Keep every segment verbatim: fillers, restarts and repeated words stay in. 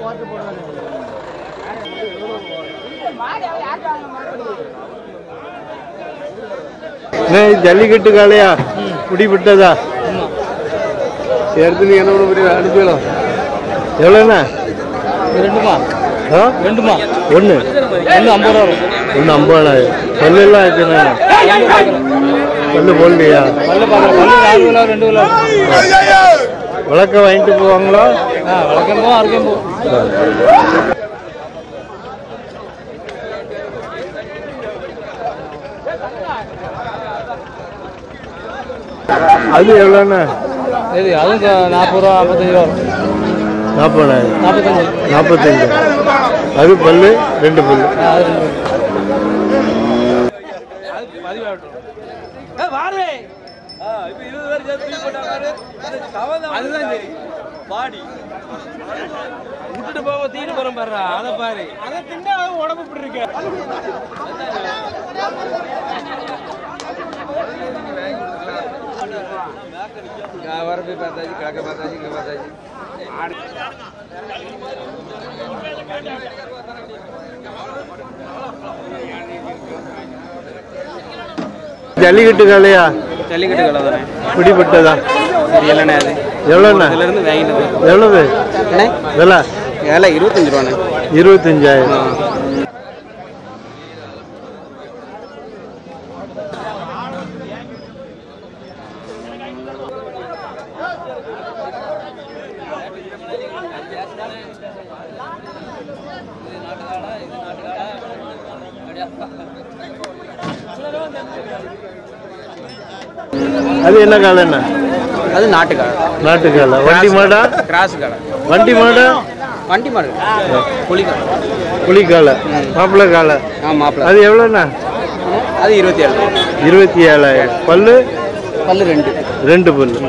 ஜல்லிக்கட்டு காலையா குடி விட்டதா எடுத்து என்ன அனுப்பிடலாம் எவ்வளோண்ணா ரெண்டுமா ரெண்டுமா ஒன்று ஒன்று ஐம்பது ரூபா வரும் ஒன்று ஐம்பதாயிரம் பல்லெல்லாம் ஆச்சுண்ணா பல்லு போடலையா பல்லு பார்க்குற பல்லு நாலு கிலோ ரெண்டு கிலோ விளக்க வாங்கிட்டு போவாங்களா ஆ விளக்கம் போவோம் அரைக்கும் போவோம் அது எவ்வளோண்ணா இது அதுவும் நாற்பது ரூபா ஐம்பத்தஞ்சு ரூபா வரும் நாற்பதாயிரம் நாற்பத்தஞ்சு நாற்பத்தஞ்சு அது பல்லு ரெண்டு பல்லு அது ரெண்டு விட்டுட்டு போக தீனு போறோம் பாரு அதை பாரு அதை தின்னா உடம்பு இப்படி இருக்கு வரப்பை பார்த்தாச்சு கிழக்க பார்த்தாச்சு இங்க பார்த்தாச்சு ஜல்லிக்கட்டு காலையா ஜல்லிக்கட்டு கடை தானே பிடிப்பட்டதா இல்லைண்ணே அது எவ்வளோண்ணா இருந்து வாங்கிட்டு எவ்வளவு விலை விலை இருபத்தஞ்சு ரூபாண்ணே இருபத்தஞ்சாயிரம் அது என்ன காலைண்ணா அது நாட்டு காலை நாட்டு காலை வண்டி மாடா கிராஸ் காலை வண்டி மாடா வண்டி மாடு புளி காலை புளி காலை மாப்பிள்ளை காலை ஆ மாப்பிள்ளை அது எவ்வளோண்ணா அது இருபத்தி ஏழு இருபத்தி ஏழாயிரம் பல்லு பல்லு ரெண்டு ரெண்டு பல்லு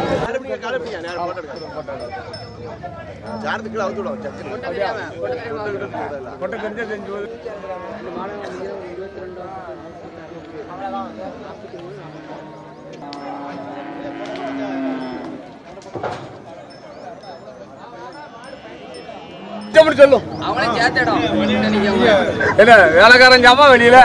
சொல்லும் என்ன வேலைக்காரன் ஜாமா வெளியில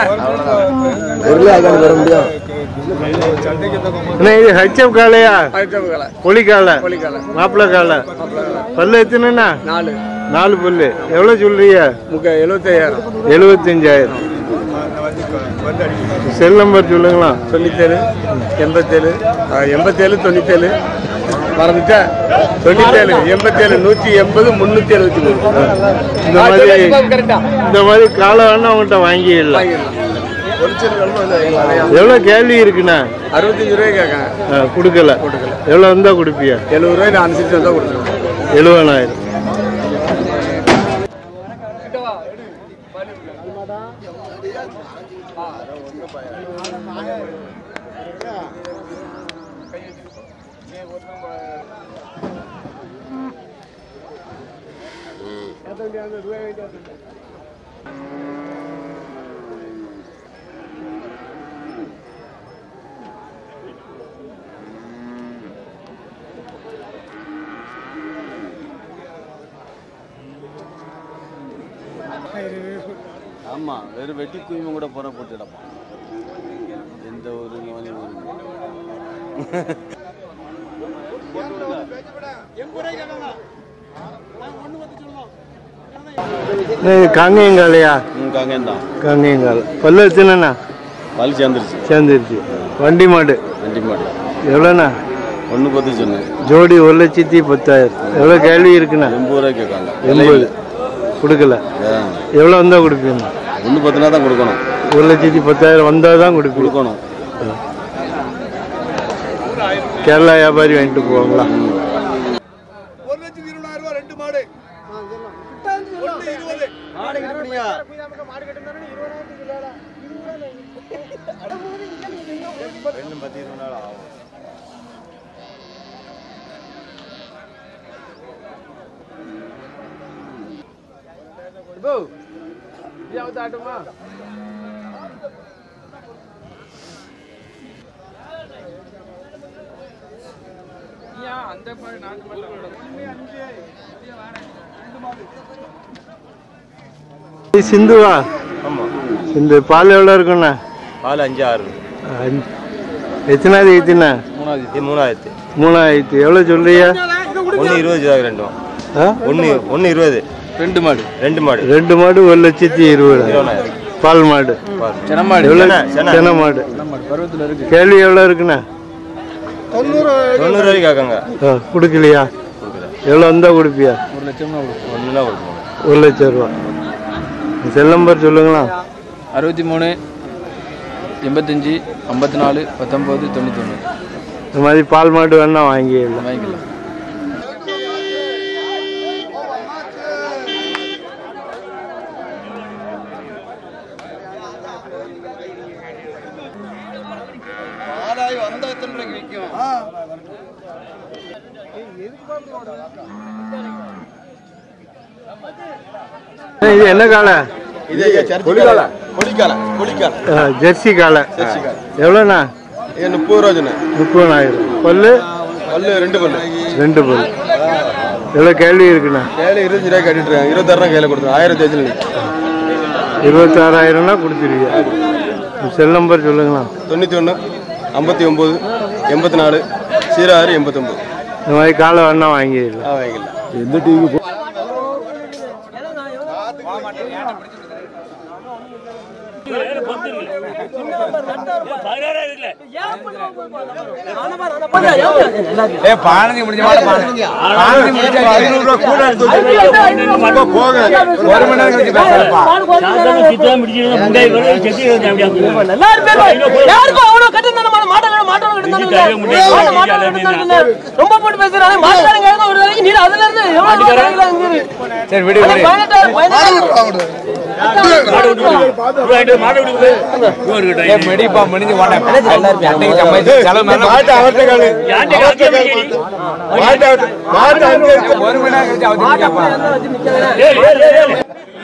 இது ஹெச்எப் காலையா புளி காலை மாப்பிள்ளை காலை பல்லு எத்தனைண்ணா நாலு நாலு பல்லு எவ்வளோ சொல்றீங்க முக்க எழுபத்தையாயிரம் எழுபத்தஞ்சாயிரம் செல் நம்பர் சொல்லுங்களா தொண்ணூத்தேழு எண்பத்தேழு எண்பத்தேழு தொண்ணூத்தேழு மறந்துட்டா தொண்ணூத்தேழு எண்பத்தேழு நூற்றி எண்பது முந்நூற்றி எழுபத்தி மூணு இந்த மாதிரி இந்த மாதிரி காலை வேணா அவங்கள்ட்ட வாங்கிடலாம் எவ்வளோ கேள்வி இருக்குண்ணா அறுபத்தஞ்சு ரூபாய் கேட்காங்க கொடுக்கல எவ்வளோ வந்தால் கொடுப்பியா எழுபது ரூபாய் நான் அனுசரிச்சு வந்தால் கொடுக்குறேன் எழுபதாயிரம் ஆமா வெறும் வெட்டி குயிமை கூட புற போட்டுடப்பான் எந்த ஒரு காங்கேயங்காலையா காங்கேயம் தான் காங்கேயங்கால் பல்லு எத்தனைண்ணா பல் சேர்ந்துருச்சு சேர்ந்துருச்சு வண்டி மாடு வண்டி மாடு எவ்வளோண்ணா ஒன்று பத்து சொன்னேன் ஜோடி ஒரு லட்சத்தி பத்தாயிரம் எவ்வளோ கேள்வி இருக்குண்ணா எண்பது ரூபாய் கேட்காங்க எண்பது கொடுக்கல எவ்வளோ வந்தால் கொடுப்பீங்க ஒன்று பத்துனா தான் கொடுக்கணும் ஒரு லட்சத்தி பத்தாயிரம் வந்தால் தான் கொடுப்பீங்க கொடுக்கணும் கேரளா வியாபாரி வாங்கிட்டு போவாங்களா ஒரு லட்சத்தி இருபதாயிரம் ரூபாய் ரெண்டு மாடு ரெண்டும் பத்து இருபது நாள் ஆகும் ஆட்டுமா அந்த நாட்டு சிந்துவா? ஆமாம். சிந்து பால் எவ்வளோ இருக்குண்ணா? பால் அஞ்சு ஆறு. எத்தனாவது ஈத்துண்ணா? மூணாயிரத்தி மூணாயிரத்தி மூணாயிரத்தி எவ்வளோ சொல்றியா? ஒன்று இருபது ரூபா ரெண்டும். ஒன்று ஒன்று இருபது. ரெண்டு மாடு ரெண்டு மாடு ரெண்டு மாடு ஒரு லட்சத்தி இருபது. பால் மாடு எவ்வளோ? சென மாடு. கேள்வி எவ்வளோ இருக்குண்ணா? தொண்ணூறு தொண்ணூறு ரூபாய்க்கு கேட்காங்க. கொடுக்கலையா? எவ்வளோ வந்தால் கொடுப்பியா? ஒரு லட்சம் ஒன்று தான் கொடுப்போம். ஒரு லட்சம் ரூபா. செல் நம்பர் சொல்லுங்களா? அறுபத்தி மூணு எண்பத்தஞ்சு ஐம்பத்தி நாலு பத்தொம்போது தொண்ணூற்றி ஒன்று. இந்த மாதிரி பால் மாடு வேணா வாங்கிடலாம். வாங்கிக்கலாம். இது என்ன காலை? ஜெர்சி காலை. எவ்வளோண்ணா? முப்பது ரூபா சொன்னேன். முப்பதாயிரம். பல்லு பல்லு ரெண்டு பல்லு ரெண்டு பல்லு. எவ்வளோ கேள்வி இருக்குண்ணா? கேள்வி இருபத்தஞ்சு ரூபாய் கட்டிட்டு இருக்காங்க. இருபத்தாயிரம் கையில் கொடுத்துருவோம். ஆயிரத்தி அஞ்சு இருபத்தாறாயிரம்னா கொடுத்துருவீங்க. செல் நம்பர் சொல்லுங்களா? தொண்ணூற்றி ஒன்று ஐம்பத்தி ஒம்பது எண்பத்தி நாலு ஜீரோ ஆறு எண்பத்தொம்பது. இந்த மாதிரி காலை வேணா வாங்கிடலாம். வாங்கிக்கலாம். எந்த டிவி ரொம்ப போட்டு பேசுறாங்க. மாட்டாங்க ஒரு வேலைக்கு நீர் அதுல இருந்து எவ்வளவு சரி விடு விடு. மெடிப்பா முடிஞ்சு ஒரு மணி நேரம்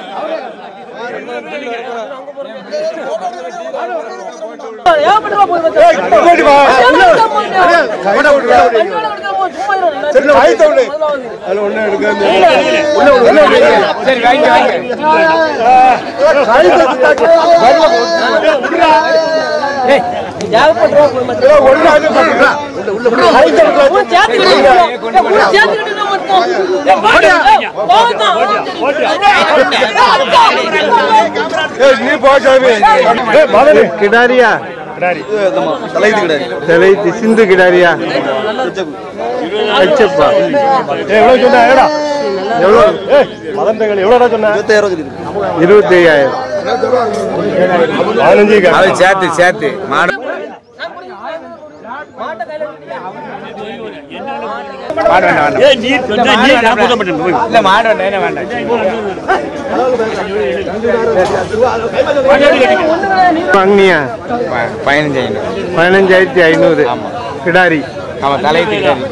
கிடாரியா? சிந்து கிடாரியா? இருபத்தி ஐயாயிரம். சேர்த்து சேர்த்து மாடு வாங்கினியா? பதினஞ்சாயிரம் பதினஞ்சாயிரத்தி ஐநூறு. கிடாரி. ஆமா தலையீட்டு கிடாரி.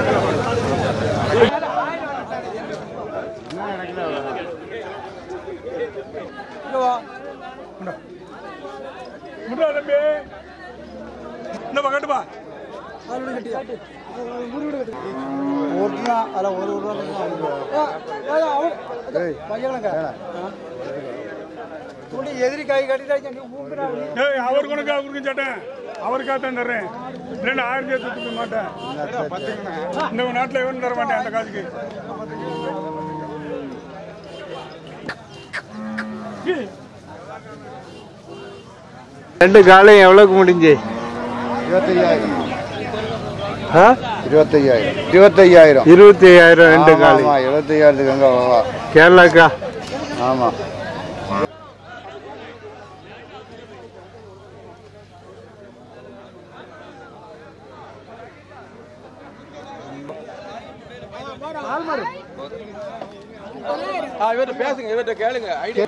எதிரி கை கட்டிட்டு அவருக்கு அவருக்கு சட்டன் அவருக்காக தான் தர்றேன். இல்லைன்னா ஆயிரத்தி எடுத்துக்க மாட்டேன். இந்த நாட்டில் எவரும் தர மாட்டேன் அந்த காசுக்கு. ரெண்டு காலையும் எவ்வளவுக்கு முடிஞ்சு? இருபத்தையாயிரம். ஆ? இருபத்தையாயிரம். இருபத்தையாயிரம். இருபத்தி ஐயாயிரம் ரெண்டு காலை. இருபத்தையாயிரத்துக்கு எங்க கேரளாக்கா? ஆமா. இவர்கிட்ட பேசுங்க, இவர்கிட்ட கேளுங்க. ஐடியா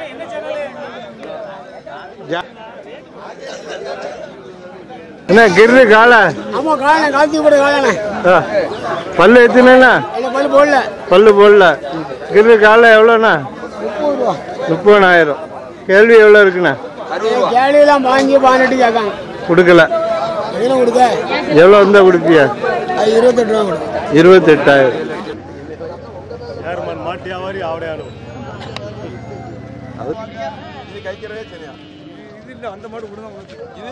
என்ன கிரு காலை? ஆமா காலை காத்தி கூட காலைண்ணே. பல்லு எத்தனைண்ணா? பல்லு போடல. பல்லு போடல. கிரு காலை எவ்வளோண்ணா? முப்பதாயிரம். கேள்வி எவ்வளோ இருக்குண்ணா? கேள்வியெல்லாம் வாங்கி பதினெட்டு கேட்காங்க. கொடுக்கல. கொடுக்க எவ்வளோ இருந்தால் கொடுப்பியா? இருபத்தெட்டு ரூபா கொடு. இருபத்தெட்டாயிரம். சேர்மன் மாட்டியாவாரி ஆவடையானு இது கைக்கிறவே சரியா இது இல்லை அந்த மாடு கூட தான் இது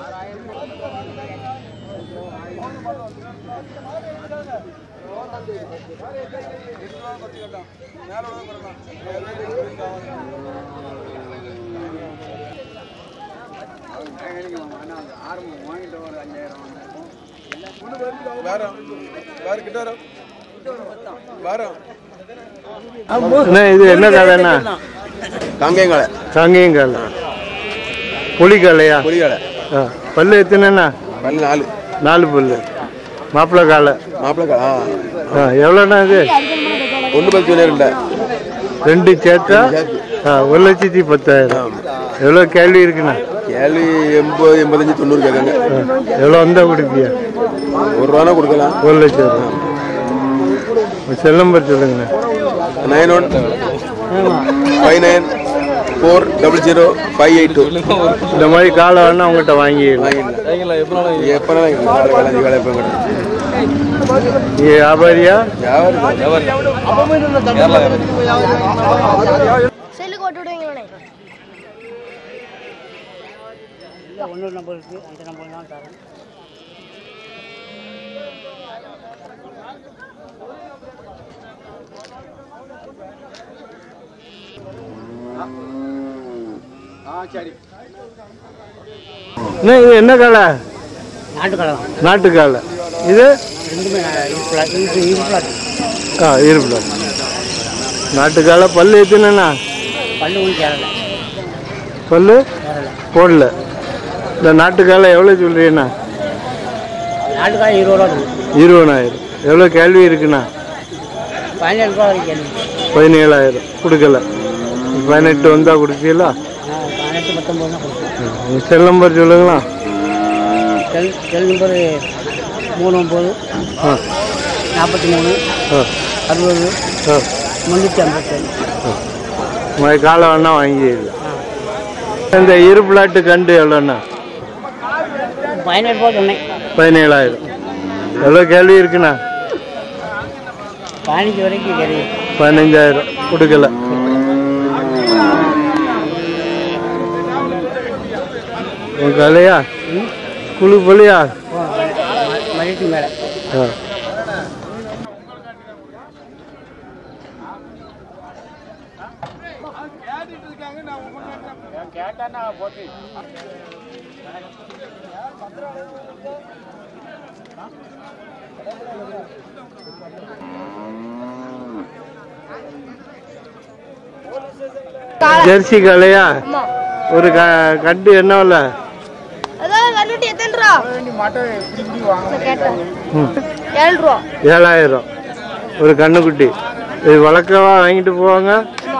இது என்ன கதைண்ணா? காங்கேயங்காலை காங்கேயங்காலை புலிக்காலையா? புலிகாலை. பல்லு எத்தனைண்ணா? பல்லு நாலு நாலு பல்லு. மாப்பிள்ளை காலை மாப்பிள்ளை ஆ எவ்வளோண்ணா இது? ஒன்று பத்து இல்லை ரெண்டு சேர்த்தா ஆ ஒரு லட்சத்தி பத்தாயிரம். எவ்வளோ கேள்வி இருக்குண்ணா? கேள்வி எண்பது எண்பத்தஞ்சு தொண்ணூறு கேட்காங்க. எவ்வளோ வந்தால் கொடுப்பியா? ஒரு ரூபானா கொடுக்கலாம். ஒரு லட்சம் ரூபா. செல் நம்பர் சொல்லுங்கண்ணா. Nine one five nine four double zero five eight two. இந்த மாதிரி காலை வேணா உங்கள்கிட்ட வாங்கிடலாம். எப்போ வேலை எப்போ வியாபாரியா? செல்லுக்கு ஓட்டு விடுவீங்களே. ஒன்று நம்பர் இருக்கு, அந்த நம்பர் தான் தரேன். இது என்ன காலை? நாட்டுக்காலை. நாட்டுக்காலை. இது ரெண்டுமே இருப்பிலாட்டு. ஆ இருப்பிலாட்டு. நாட்டுக்காலை. பல்லு எத்தனைண்ணா? பல்லு ஒன்றும் சேரலை. பல்லு போடல. இந்த நாட்டுக்காலை எவ்வளோ சொல்றீங்கண்ணா? நாட்டுக்காலை இருபது ரூபா. இருபதாயிரம். எவ்வளோ கேள்வி இருக்குண்ணா? பதினேழு ரூபா வரைக்கும் கேள்வி. பதினேழாயிரம் கொடுக்கல. பதினெட்டு வந்தால் கொடுப்பீங்களா? பதினெட்டு பத்தொம்பது தான் கொடுப்பேன். செல் நம்பர் சொல்லுங்களா? செல் செல் நம்பரு மூணு ஒம்பது ஆ நாற்பத்தி மூணு ஆ அறுபது ஆ முந்நூற்றி ஐம்பத்தேழு. மாதிரி காலை வேணா வாங்கிடலாம். இந்த இருப்பிலாட்டு கண்டு எவ்வளோண்ணா? பதினேழு ரூபா சொன்னேன். பதினேழாயிரம். எவ்வளோ கேள்வி இருக்குண்ணா? பதினஞ்சு வரைக்கும் கேள்வி. பதினஞ்சாயிரம் கொடுக்கல. உன் கலையா? குழு போலியா? மதியத்துக்கு மேலே. ஆ ஜெர்சி கலையா? ஒரு கண்டு என்ன விலை? ஏழாயிரம் ஒரு கண்ணுக்குட்டி. இது வளர்க்கவா வாங்கிட்டு போவாங்க?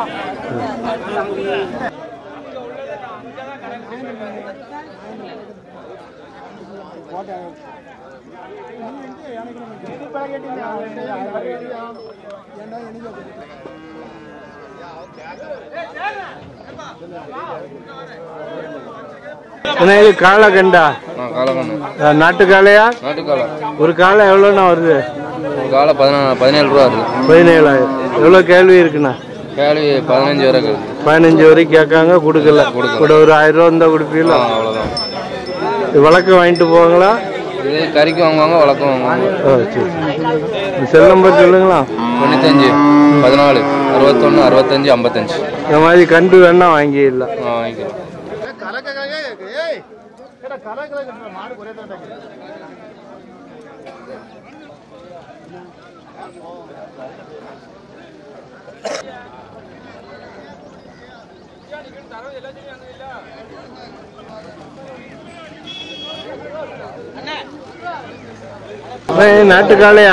இது காளை கண்டா? நாட்டு காளையா? ஒரு காலை எவ்வளோண்ணா வருது? ஒரு காலை பதினேழு ரூபா வருது. பதினேழாயிரம். எவ்வளோ கேள்வி இருக்குண்ணா? கேள்வி பதினஞ்சு வரை. பதினஞ்சு வரைக்கும் கேட்காங்க, கொடுக்கல. கூட ஒரு ஆயிரம் ரூபா இருந்தால் கொடுப்பீங்களா? அவ்வளோதான். வழக்கம் வாங்கிட்டு போவாங்களா? இது கறிக்கு வாங்குவாங்க, வழக்கம் வாங்குவாங்க. ஓ சரி. செல் நம்பர் சொல்லுங்களா? தொண்ணூத்தஞ்சு பதினாலு அறுபத்தொன்று அறுபத்தஞ்சு ஐம்பத்தஞ்சு. இந்த மாதிரி கண்டு வேணா வாங்கிடலாம். வாங்கிக்கலாம். நாட்டு காளையா?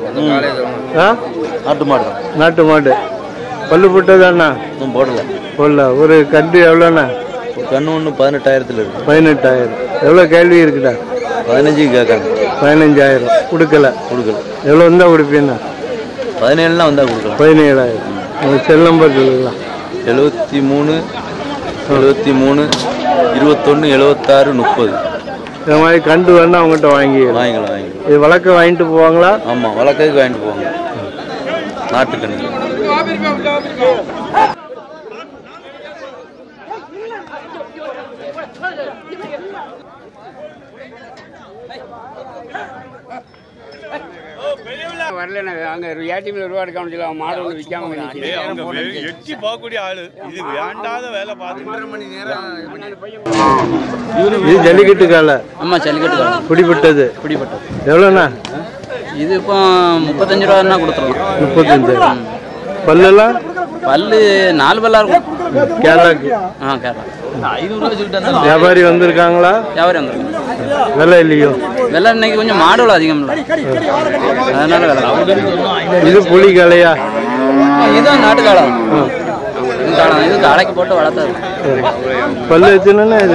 நாட்டு மாடு. நாட்டு மாடு. பல்லு போட்டதாண்ணா? போடல. போடல. ஒரு கண்டு எவ்வளோண்ணா? கண்ணு ஒன்று பதினெட்டாயிரத்துல இருக்கு. பதினெட்டாயிரம். எவ்வளோ கேள்வி இருக்குதா? பதினஞ்சு கேட்காங்க. பதினஞ்சாயிரம். கொடுக்கல. கொடுக்கல. எவ்வளோ வந்தா கொடுப்பீங்கண்ணா? பதினேழுலாம் வந்தா கொடுக்கலாம். பதினேழாயிரம். உங்கள் செல் நம்பர் சொல்லுங்களா? எழுபத்தி மூணு எழுபத்தி மூணு இருபத்தொன்று எழுபத்தாறு முப்பது. இந்த மாதிரி கண்டு வேணா அவங்ககிட்ட வாங்கி வாங்கிக்கலாம் வாங்கிக்கலாம். இது வழக்க வாங்கிட்டு போவாங்களா? ஆமாம், வழக்கத்துக்கு வாங்கிட்டு போவாங்க. நாட்டுக்கணி. வரல அங்க ஏடிஎம்ல ரூபா எடுக்க முடியல மாடு ஒன்று விற்காம எட்டி போகக்கூடிய ஆளு இது வேண்டாத வேலை பார்த்து மணி நேரம். இது ஜல்லிக்கட்டு காலை. ஆமா ஜல்லிக்கட்டு காலை. பிடிப்பட்டது. பிடிப்பட்டது. எவ்வளோண்ணா? இது இப்போ முப்பத்தஞ்சு ரூபான்னா கொடுத்துருவோம். முப்பத்தஞ்சு. பல்லெல்லாம்? பல்லு நாலு பல்லா இருக்கும். கேரளாக்கு? ஆ கேரளா. ஐநூறுரூவா சொல்லிட்டு வியாபாரி வந்திருக்காங்களா? வியாபாரி வந்திருக்காங்க. விலை இல்லையோ? விலை இன்னைக்கு கொஞ்சம் மாடுகள் அதிகம் இல்லை, அதனால விலை. இது புலி காளையா? இதுதான் நாட்டு காலம். இது காலம் இது காளைக்கு போட்டு வளர்த்தாது. பல்லு வச்சுன்னா இது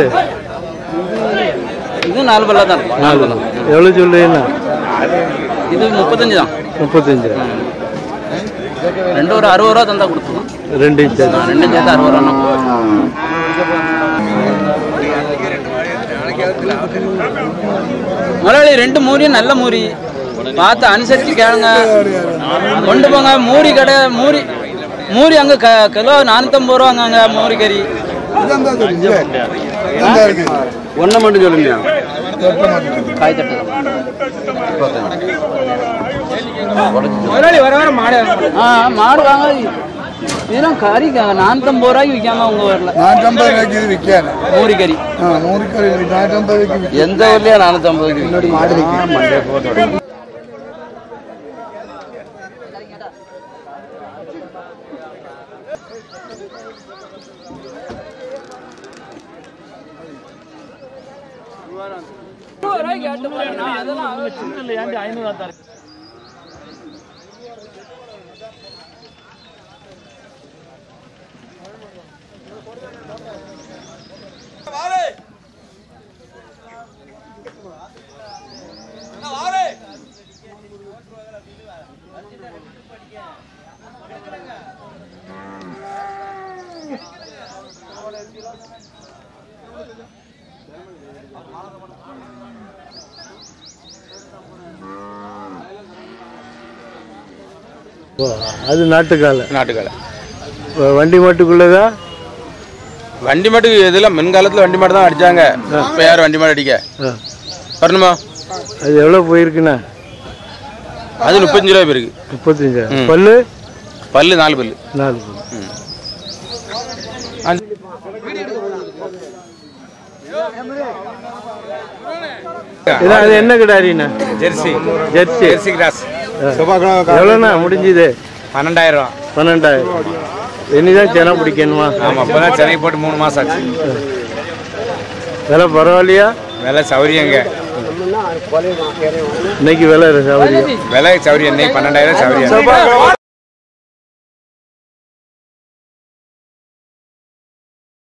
இது நாலு பல்லா தான் இருக்கும். நாலு பல்லா. எவ்வளோ சொல்றீங்கண்ணா? இது முப்பத்தஞ்சு தான். முப்பத்தஞ்சு. ரெண்டு ஒரு அறுபது ரூபா தந்தா கொடுத்துருவோம். ரெண்டு இன்ச்சு ரெண்டு சேர்த்து அறுபது ரூபா. முதலாளி ரெண்டு மூரியும் நல்ல மூரி பார்த்து அனுசரிச்சு கேளுங்க, கொண்டு போங்க. மூரி கடை மூரி மூரி அங்கே க கிலோ நானூற்றம்பது ரூபாங்க அங்கே மூரி கறி. ஒன்றை மட்டும் சொல்லுங்க. காய் தட்டு முதலாளி வர வர மாடு. ஆ மாடு வாங்க. இதெல்லாம் கறி நானூற்றம்பது ரூபாய்க்கு விற்காம உங்க ஊரில்? நானூற்றம்பது ரூபாய்க்கு இது விற்காது. மூரி கறி மூணு கறி நானூற்றம்பது ரூபாய்க்கு எந்த ஊர்லயா? நானூற்றம்பதுக்கு மாடு விற்கும். அது நாட்டுக்கால. நாட்டுக்கால. வண்டி மாட்டுக்குள்ளதா? வண்டி மாட்டுக்கு இதெல்லாம் முன்காலத்தில் வண்டி மாட்டு தான் அடிச்சாங்க. இப்போ யாரும் வண்டி மாடு அடிக்க வரணுமா? அது எவ்வளோ போயிருக்குண்ணா? அது முப்பத்தஞ்சு ரூபாய் போயிருக்கு. முப்பத்தஞ்சு. பல்லு? பல்லு நாலு பல்லு. நாலு பல்லு. அது என்ன கிடாரிண்ணா? ஜெர்சி. ஜெர்சி. Jersey cross. எவ்வளோண்ணா முடிஞ்சுது? பன்னெண்டாயிரம் ரூபா. பன்னெண்டாயிரம். இனிதான் செனை பிடிக்கணுமா? ஆமாம், இப்போ தான் சென்னை போட்டு மூணு மாதம் ஆச்சு. விலை பரவாயில்லையா? விலை சௌரியங்க. இன்னைக்கு விலை சௌரியம். விலை சௌரியம் இன்னைக்கு பன்னெண்டாயிரம் சௌரியம்.